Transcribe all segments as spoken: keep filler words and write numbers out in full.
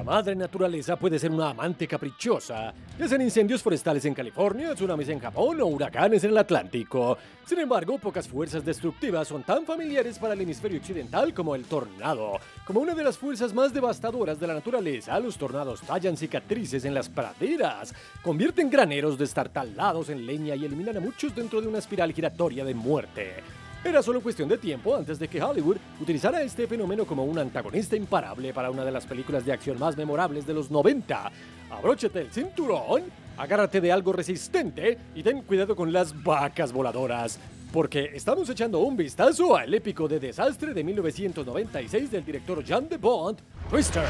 madre naturaleza puede ser una amante caprichosa, ya sean incendios forestales en California, tsunamis en Japón o huracanes en el Atlántico. Sin embargo, pocas fuerzas destructivas son tan familiares para el hemisferio occidental como el tornado. Como una de las fuerzas más devastadoras de la naturaleza, los tornados tallan cicatrices en las praderas, convierten graneros destartalados en leña y eliminan a muchos dentro de una espiral giratoria de muerte. Era solo cuestión de tiempo antes de que Hollywood utilizara este fenómeno como un antagonista imparable para una de las películas de acción más memorables de los noventa. Abróchate el cinturón, agárrate de algo resistente y ten cuidado con las vacas voladoras, porque estamos echando un vistazo al épico de desastre de mil novecientos noventa y seis del director Jan de Bont, Twister.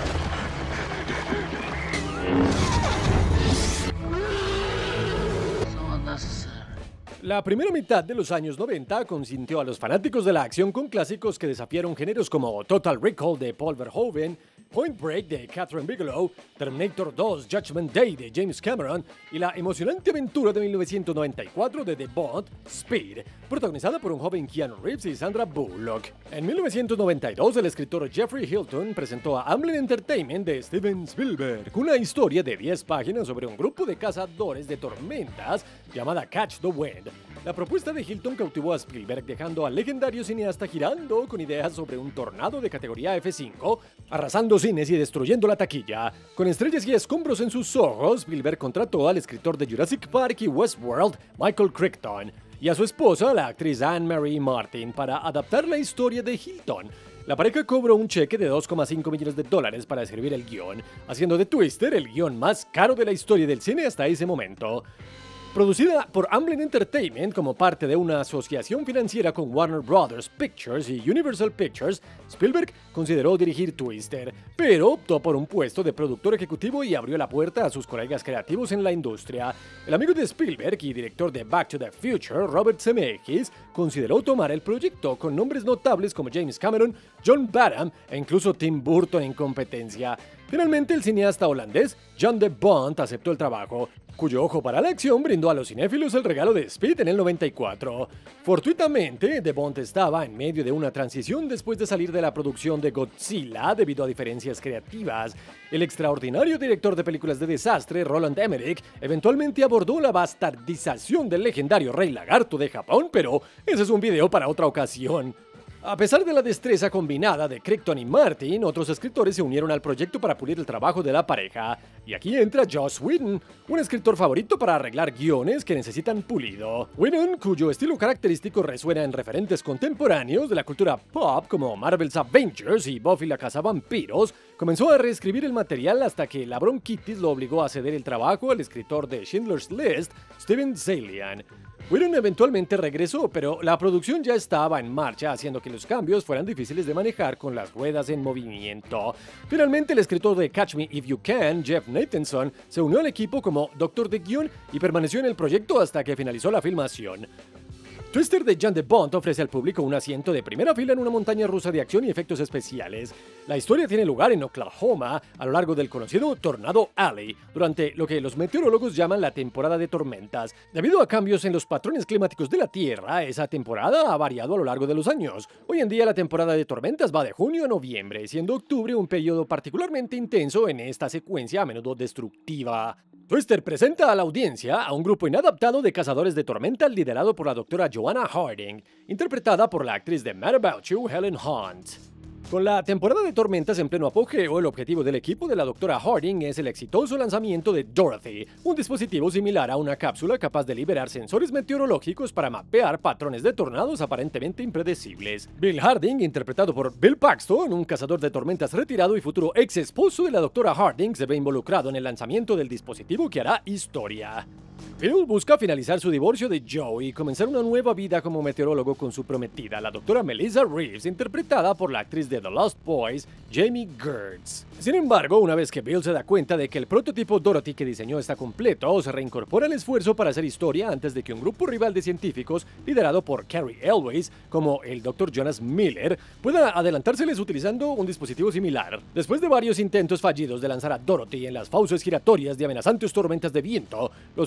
La primera mitad de los años noventa consintió a los fanáticos de la acción con clásicos que desafiaron géneros como Total Recall de Paul Verhoeven, Point Break de Catherine Bigelow, Terminator dos Judgment Day de James Cameron y la emocionante aventura de mil novecientos noventa y cuatro de The Bond, Speed, protagonizada por un joven Keanu Reeves y Sandra Bullock. En mil novecientos noventa y dos, el escritor Jeffrey Hilton presentó a Amblin Entertainment de Steven Spielberg una historia de diez páginas sobre un grupo de cazadores de tormentas llamada Catch the Wind. La propuesta de Hilton cautivó a Spielberg, dejando al legendario cineasta girando con ideas sobre un tornado de categoría F cinco, arrasando cines y destruyendo la taquilla. Con estrellas y escombros en sus ojos, Spielberg contrató al escritor de Jurassic Park y Westworld, Michael Crichton, y a su esposa, la actriz Anne-Marie Martin, para adaptar la historia de Hilton. La pareja cobró un cheque de dos coma cinco millones de dólares para escribir el guión, haciendo de Twister el guión más caro de la historia del cine hasta ese momento. Producida por Amblin Entertainment como parte de una asociación financiera con Warner Brothers Pictures y Universal Pictures, Spielberg consideró dirigir Twister, pero optó por un puesto de productor ejecutivo y abrió la puerta a sus colegas creativos en la industria. El amigo de Spielberg y director de Back to the Future, Robert Zemeckis, consideró tomar el proyecto con nombres notables como James Cameron, John Badham e incluso Tim Burton en competencia. Finalmente, el cineasta holandés Jan de Bont aceptó el trabajo, cuyo ojo para la acción brindó a los cinéfilos el regalo de Speed en el noventa y cuatro. Fortuitamente, de Bont estaba en medio de una transición después de salir de la producción de Godzilla debido a diferencias creativas. El extraordinario director de películas de desastre, Roland Emmerich, eventualmente abordó la bastardización del legendario Rey Lagarto de Japón, pero ese es un video para otra ocasión. A pesar de la destreza combinada de Crichton y Martin, otros escritores se unieron al proyecto para pulir el trabajo de la pareja. Y aquí entra Joss Whedon, un escritor favorito para arreglar guiones que necesitan pulido. Whedon, cuyo estilo característico resuena en referentes contemporáneos de la cultura pop como Marvel's Avengers y Buffy la cazavampiros, comenzó a reescribir el material hasta que la bronquitis lo obligó a ceder el trabajo al escritor de Schindler's List, Steven Zaillian. Whedon eventualmente regresó, pero la producción ya estaba en marcha, haciendo que los cambios fueran difíciles de manejar con las ruedas en movimiento. Finalmente, el escritor de Catch Me If You Can, Jeff Nathanson, se unió al equipo como doctor de guión y permaneció en el proyecto hasta que finalizó la filmación. Twister de Jan de Bont ofrece al público un asiento de primera fila en una montaña rusa de acción y efectos especiales. La historia tiene lugar en Oklahoma, a lo largo del conocido Tornado Alley, durante lo que los meteorólogos llaman la temporada de tormentas. Debido a cambios en los patrones climáticos de la Tierra, esa temporada ha variado a lo largo de los años. Hoy en día la temporada de tormentas va de junio a noviembre, siendo octubre un periodo particularmente intenso en esta secuencia a menudo destructiva. Twister presenta a la audiencia a un grupo inadaptado de cazadores de tormentas liderado por la doctora Joanna Harding, interpretada por la actriz de Mad About You, Helen Hunt. Con la temporada de tormentas en pleno apogeo, el objetivo del equipo de la doctora Harding es el exitoso lanzamiento de Dorothy, un dispositivo similar a una cápsula capaz de liberar sensores meteorológicos para mapear patrones de tornados aparentemente impredecibles. Bill Harding, interpretado por Bill Paxton, un cazador de tormentas retirado y futuro ex esposo de la doctora Harding, se ve involucrado en el lanzamiento del dispositivo que hará historia. Bill busca finalizar su divorcio de Joe y comenzar una nueva vida como meteorólogo con su prometida, la doctora Melissa Reeves, interpretada por la actriz de The Lost Boys, Jamie Gertz. Sin embargo, una vez que Bill se da cuenta de que el prototipo Dorothy que diseñó está completo, se reincorpora al esfuerzo para hacer historia antes de que un grupo rival de científicos, liderado por Carrie Elwes, como el doctor Jonas Miller, pueda adelantárseles utilizando un dispositivo similar. Después de varios intentos fallidos de lanzar a Dorothy en las fauces giratorias de amenazantes tormentas de viento, los cazadores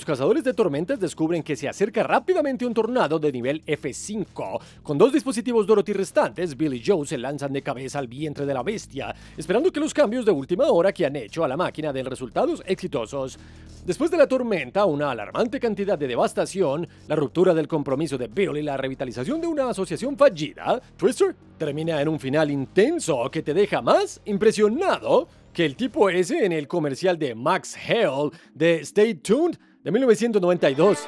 de tormentas descubren que se acerca rápidamente un tornado de nivel F cinco. Con dos dispositivos Dorothy restantes, Bill y Joe se lanzan de cabeza al vientre de la bestia, esperando que los cambios de última hora que han hecho a la máquina den resultados exitosos. Después de la tormenta, una alarmante cantidad de devastación, la ruptura del compromiso de Bill y la revitalización de una asociación fallida, Twister termina en un final intenso que te deja más impresionado que el tipo ese en el comercial de Max Hale de Stay Tuned de mil novecientos noventa y dos.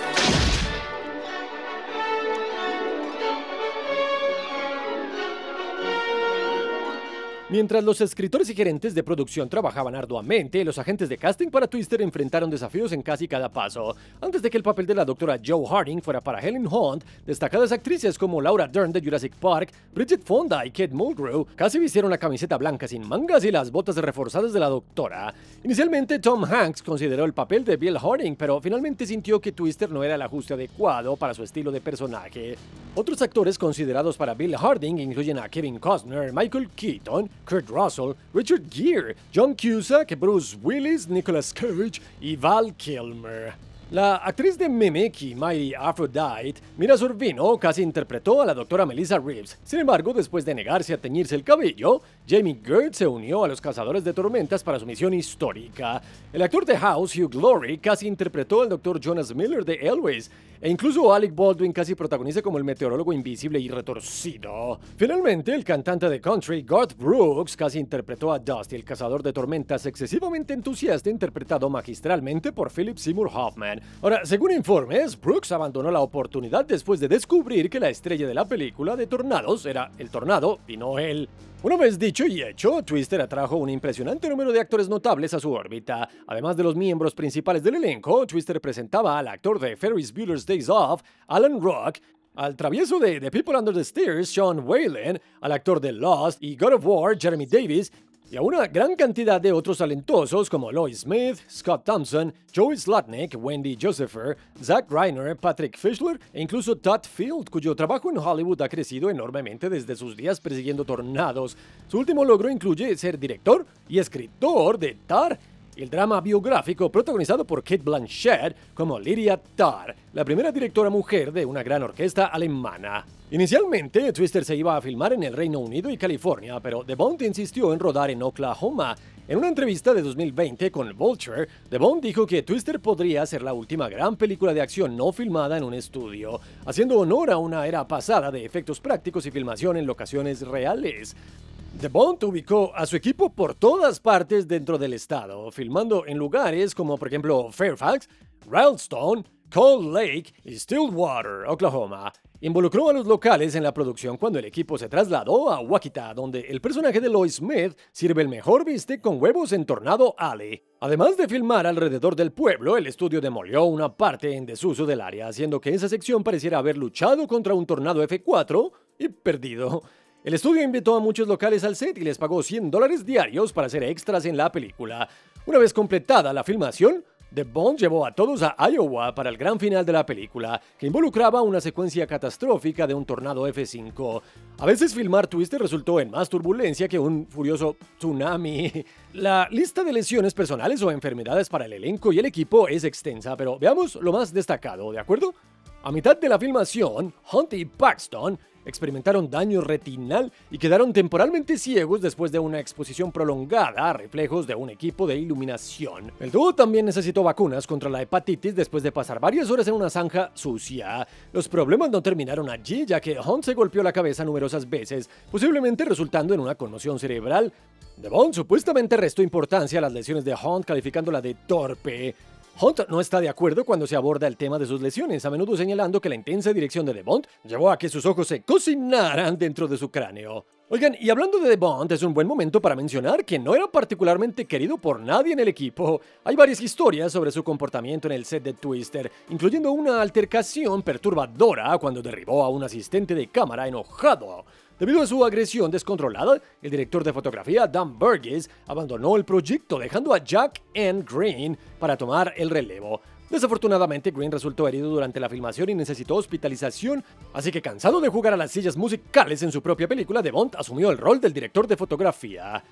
Mientras los escritores y gerentes de producción trabajaban arduamente, los agentes de casting para Twister enfrentaron desafíos en casi cada paso. Antes de que el papel de la doctora Joe Harding fuera para Helen Hunt, destacadas actrices como Laura Dern de Jurassic Park, Bridget Fonda y Kate Mulgrew casi vistieron la camiseta blanca sin mangas y las botas reforzadas de la doctora. Inicialmente, Tom Hanks consideró el papel de Bill Harding, pero finalmente sintió que Twister no era el ajuste adecuado para su estilo de personaje. Otros actores considerados para Bill Harding incluyen a Kevin Costner, Michael Keaton, Kurt Russell, Richard Gere, John Cusack, Bruce Willis, Nicolas Cage y Val Kilmer. La actriz de Mimic y Mighty Aphrodite, Mira Sorvino, casi interpretó a la doctora Melissa Reeves. Sin embargo, después de negarse a teñirse el cabello, Jamie Gertz se unió a los Cazadores de Tormentas para su misión histórica. El actor de House, Hugh Laurie, casi interpretó al doctor Jonas Miller de Elvis, e incluso Alec Baldwin casi protagoniza como el meteorólogo invisible y retorcido. Finalmente, el cantante de country, Garth Brooks, casi interpretó a Dusty, el Cazador de Tormentas excesivamente entusiasta, interpretado magistralmente por Philip Seymour Hoffman. Ahora, según informes, Brooks abandonó la oportunidad después de descubrir que la estrella de la película de tornados era el tornado y no él. Una vez dicho y hecho, Twister atrajo un impresionante número de actores notables a su órbita. Además de los miembros principales del elenco, Twister presentaba al actor de Ferris Bueller's Days Off, Alan Ruck, al travieso de The People Under the Stairs, Sean Whalen, al actor de Lost y God of War, Jeremy Davis, y a una gran cantidad de otros talentosos como Lois Smith, Scott Thompson, Joey Slotnick, Wendy Josepher, Zach Reiner, Patrick Fischler e incluso Todd Field, cuyo trabajo en Hollywood ha crecido enormemente desde sus días persiguiendo tornados. Su último logro incluye ser director y escritor de Tar, el drama biográfico protagonizado por Cate Blanchett como Lydia Tarr, la primera directora mujer de una gran orquesta alemana. Inicialmente, Twister se iba a filmar en el Reino Unido y California, pero De Bont insistió en rodar en Oklahoma. En una entrevista de dos mil veinte con Vulture, De Bont dijo que Twister podría ser la última gran película de acción no filmada en un estudio, haciendo honor a una era pasada de efectos prácticos y filmación en locaciones reales. De Bont ubicó a su equipo por todas partes dentro del estado, filmando en lugares como por ejemplo Fairfax, Ralston, Cold Lake y Stillwater, Oklahoma. Involucró a los locales en la producción cuando el equipo se trasladó a Waukita, donde el personaje de Lois Smith sirve el mejor bistec con huevos en Tornado Alley. Además de filmar alrededor del pueblo, el estudio demolió una parte en desuso del área, haciendo que esa sección pareciera haber luchado contra un tornado F cuatro y perdido. El estudio invitó a muchos locales al set y les pagó cien dólares diarios para hacer extras en la película. Una vez completada la filmación, De Bont llevó a todos a Iowa para el gran final de la película, que involucraba una secuencia catastrófica de un tornado F cinco. A veces filmar Twister resultó en más turbulencia que un furioso tsunami. La lista de lesiones personales o enfermedades para el elenco y el equipo es extensa, pero veamos lo más destacado, ¿de acuerdo? A mitad de la filmación, Hunt y Paxton experimentaron daño retinal y quedaron temporalmente ciegos después de una exposición prolongada a reflejos de un equipo de iluminación. El dúo también necesitó vacunas contra la hepatitis después de pasar varias horas en una zanja sucia. Los problemas no terminaron allí, ya que Hunt se golpeó la cabeza numerosas veces, posiblemente resultando en una conmoción cerebral. De Bont supuestamente restó importancia a las lesiones de Hunt, calificándola de torpe. Hunt no está de acuerdo cuando se aborda el tema de sus lesiones, a menudo señalando que la intensa dirección de De Bont llevó a que sus ojos se cocinaran dentro de su cráneo. Oigan, y hablando de De Bont, es un buen momento para mencionar que no era particularmente querido por nadie en el equipo. Hay varias historias sobre su comportamiento en el set de Twister, incluyendo una altercación perturbadora cuando derribó a un asistente de cámara enojado. Debido a su agresión descontrolada, el director de fotografía Dan Burgess abandonó el proyecto, dejando a Jack N. Green para tomar el relevo. Desafortunadamente, Green resultó herido durante la filmación y necesitó hospitalización, así que cansado de jugar a las sillas musicales en su propia película, De Bont asumió el rol del director de fotografía.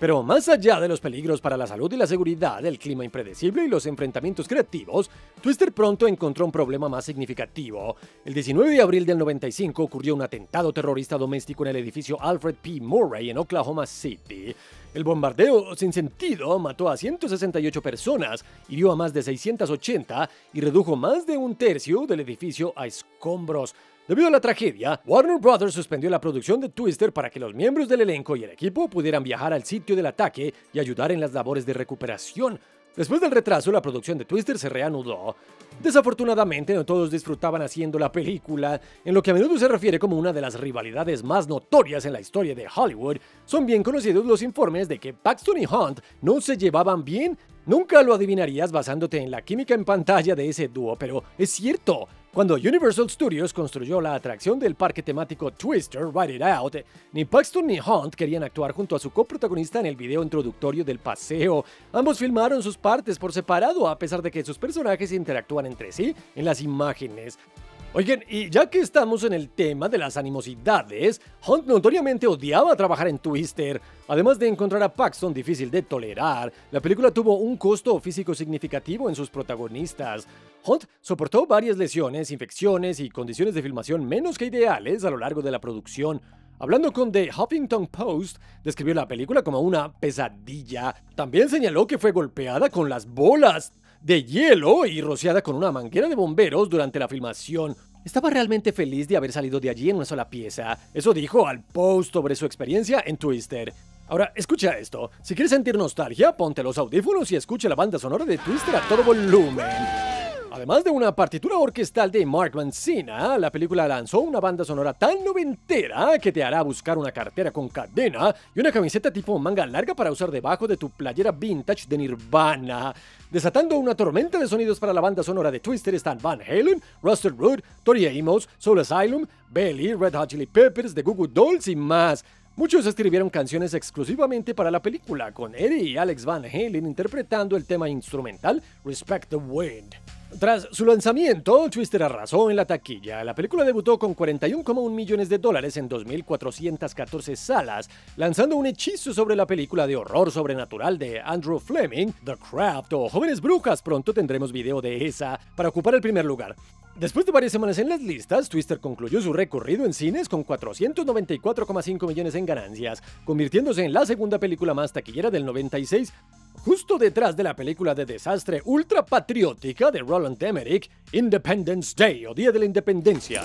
Pero más allá de los peligros para la salud y la seguridad, el clima impredecible y los enfrentamientos creativos, Twister pronto encontró un problema más significativo. El diecinueve de abril del noventa y cinco ocurrió un atentado terrorista doméstico en el edificio Alfred P. Murray en Oklahoma City. El bombardeo sin sentido mató a ciento sesenta y ocho personas, hirió a más de seiscientas ochenta y redujo más de un tercio del edificio a escombros. Debido a la tragedia, Warner Brothers suspendió la producción de Twister para que los miembros del elenco y el equipo pudieran viajar al sitio del ataque y ayudar en las labores de recuperación. Después del retraso, la producción de Twister se reanudó. Desafortunadamente, no todos disfrutaban haciendo la película. En lo que a menudo se refiere como una de las rivalidades más notorias en la historia de Hollywood, son bien conocidos los informes de que Paxton y Hunt no se llevaban bien. Nunca lo adivinarías basándote en la química en pantalla de ese dúo, pero es cierto. Cuando Universal Studios construyó la atracción del parque temático Twister, Ride It Out, ni Paxton ni Hunt querían actuar junto a su coprotagonista en el video introductorio del paseo. Ambos filmaron sus partes por separado, a pesar de que sus personajes interactúan entre sí en las imágenes. Oigan, y ya que estamos en el tema de las animosidades, Hunt notoriamente odiaba trabajar en Twister. Además de encontrar a Paxton difícil de tolerar, la película tuvo un costo físico significativo en sus protagonistas. Hunt soportó varias lesiones, infecciones y condiciones de filmación menos que ideales a lo largo de la producción. Hablando con The Huffington Post, describió la película como una pesadilla. También señaló que fue golpeada con las bolas de hielo y rociada con una manguera de bomberos durante la filmación. Estaba realmente feliz de haber salido de allí en una sola pieza. Eso dijo al Post sobre su experiencia en Twister. Ahora, escucha esto. Si quieres sentir nostalgia, ponte los audífonos y escucha la banda sonora de Twister a todo volumen. Además de una partitura orquestal de Mark Mancina, la película lanzó una banda sonora tan noventera que te hará buscar una cartera con cadena y una camiseta tipo manga larga para usar debajo de tu playera vintage de Nirvana. Desatando una tormenta de sonidos para la banda sonora de Twister están Van Halen, Rusted Root, Tori Amos, Soul Asylum, Belly, Red Hot Chili Peppers, The Goo Goo Dolls y más. Muchos escribieron canciones exclusivamente para la película, con Eddie y Alex Van Halen interpretando el tema instrumental Respect the Wind. Tras su lanzamiento, Twister arrasó en la taquilla. La película debutó con cuarenta y uno coma uno millones de dólares en dos mil cuatrocientas catorce salas, lanzando un hechizo sobre la película de horror sobrenatural de Andrew Fleming, The Craft o Jóvenes Brujas. Pronto tendremos video de esa para ocupar el primer lugar. Después de varias semanas en las listas, Twister concluyó su recorrido en cines con cuatrocientos noventa y cuatro coma cinco millones en ganancias, convirtiéndose en la segunda película más taquillera del noventa y seis, justo detrás de la película de desastre ultra patriótica de Roland Emmerich, Independence Day o Día de la Independencia.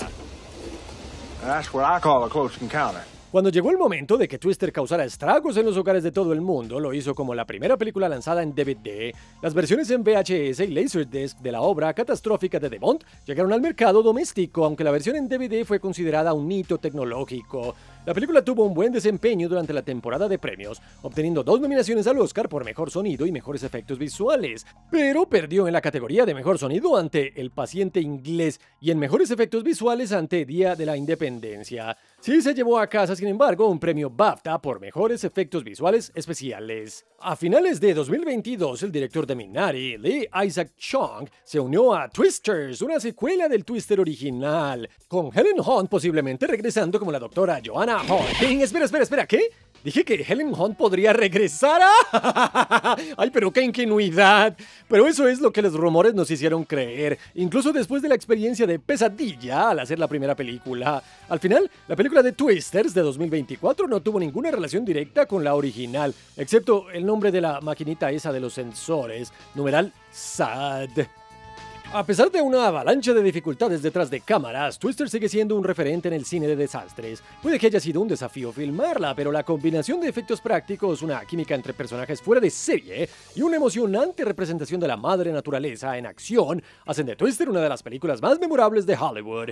That's what I call a close encounter. Cuando llegó el momento de que Twister causara estragos en los hogares de todo el mundo, lo hizo como la primera película lanzada en D V D. Las versiones en V H S y Laserdisc de la obra catastrófica de De Bont llegaron al mercado doméstico, aunque la versión en D V D fue considerada un hito tecnológico. La película tuvo un buen desempeño durante la temporada de premios, obteniendo dos nominaciones al Oscar por Mejor Sonido y Mejores Efectos Visuales, pero perdió en la categoría de Mejor Sonido ante El Paciente Inglés y en Mejores Efectos Visuales ante Día de la Independencia. Sí se llevó a casa, sin embargo, un premio BAFTA por Mejores Efectos Visuales Especiales. A finales de dos mil veintidós, el director de Minari, Lee Isaac Chung, se unió a Twisters, una secuela del Twister original, con Helen Hunt posiblemente regresando como la doctora Joanna Hunt. Espera, espera, espera, ¿qué? Dije que Helen Hunt podría regresar. ¡Ah! ¡Ay, pero qué ingenuidad! Pero eso es lo que los rumores nos hicieron creer, incluso después de la experiencia de pesadilla al hacer la primera película. Al final, la película de Twisters de dos mil veinticuatro no tuvo ninguna relación directa con la original, excepto el nombre de la maquinita esa de los sensores, numeral S A D. A pesar de una avalancha de dificultades detrás de cámaras, Twister sigue siendo un referente en el cine de desastres. Puede que haya sido un desafío filmarla, pero la combinación de efectos prácticos, una química entre personajes fuera de serie y una emocionante representación de la madre naturaleza en acción hacen de Twister una de las películas más memorables de Hollywood.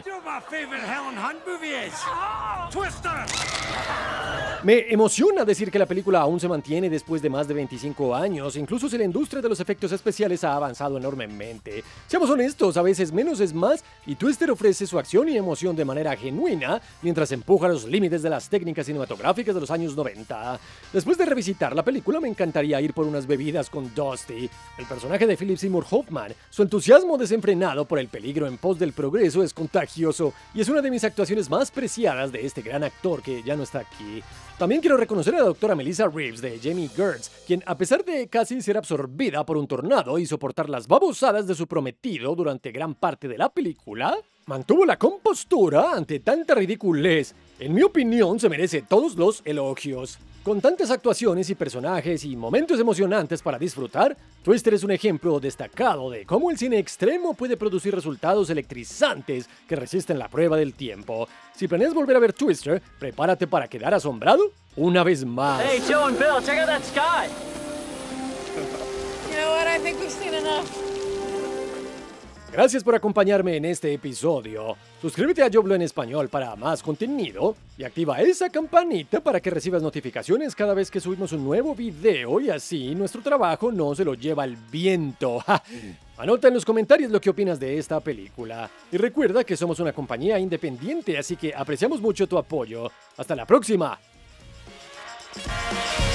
Me emociona decir que la película aún se mantiene después de más de veinticinco años, incluso si la industria de los efectos especiales ha avanzado enormemente. Seamos honestos, a veces menos es más, y Twister ofrece su acción y emoción de manera genuina, mientras empuja los límites de las técnicas cinematográficas de los años noventa. Después de revisitar la película, me encantaría ir por unas bebidas con Dusty, el personaje de Philip Seymour Hoffman. Su entusiasmo desenfrenado por el peligro en pos del progreso es contagioso, y es una de mis actuaciones más preciadas de este gran actor que ya no está aquí. También quiero reconocer a la doctora Melissa Reeves de Jamie Gertz, quien a pesar de casi ser absorbida por un tornado y soportar las babosadas de su prometido durante gran parte de la película, mantuvo la compostura ante tanta ridiculez. En mi opinión, se merece todos los elogios. Con tantas actuaciones y personajes y momentos emocionantes para disfrutar, Twister es un ejemplo destacado de cómo el cine extremo puede producir resultados electrizantes que resisten la prueba del tiempo. Si planeas volver a ver Twister, prepárate para quedar asombrado una vez más. Hey, Joe and Bill, check out that sky. You know what? I think we've seen enough. Gracias por acompañarme en este episodio. Suscríbete a Joblo en español para más contenido y activa esa campanita para que recibas notificaciones cada vez que subimos un nuevo video y así nuestro trabajo no se lo lleva el viento. ¡Ja! Anota en los comentarios lo que opinas de esta película. Y recuerda que somos una compañía independiente, así que apreciamos mucho tu apoyo. ¡Hasta la próxima!